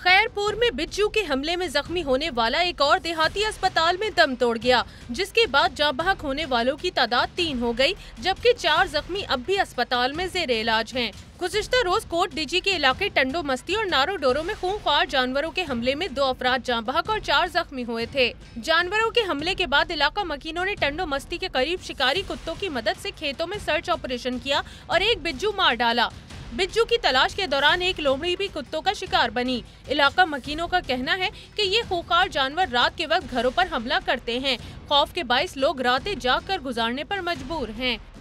खैरपुर में बिच्छू के हमले में जख्मी होने वाला एक और देहाती अस्पताल में दम तोड़ गया, जिसके बाद जाँ बहक होने वालों की तादाद 3 हो गई, जबकि 4 जख्मी अब भी अस्पताल में जेरे इलाज हैं। गुज़िश्ता रोज कोट डीजी के इलाके टंडो मस्ती और नारो डोरो में खूंखार जानवरों के हमले में 2 अफराद जाँ बहक और 4 जख्मी हुए थे। जानवरों के हमले के बाद इलाका मकीनों ने टंडो मस्ती के करीब शिकारी कुत्तों की मदद से खेतों में सर्च ऑपरेशन किया और एक बिज्जू मार डाला। बिज्जू की तलाश के दौरान एक लोमड़ी भी कुत्तों का शिकार बनी। इलाका मकीनों का कहना है कि ये खूंखार जानवर रात के वक्त घरों पर हमला करते हैं। खौफ के बाइस लोग रातें जाग कर गुजारने पर मजबूर हैं।